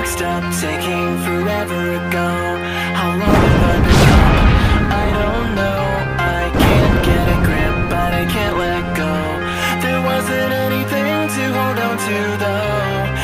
clock stopped ticking forever ago. How long have I been up? I don't know. I can't get a grip, but I can't let go. There wasn't anything to hold on to though.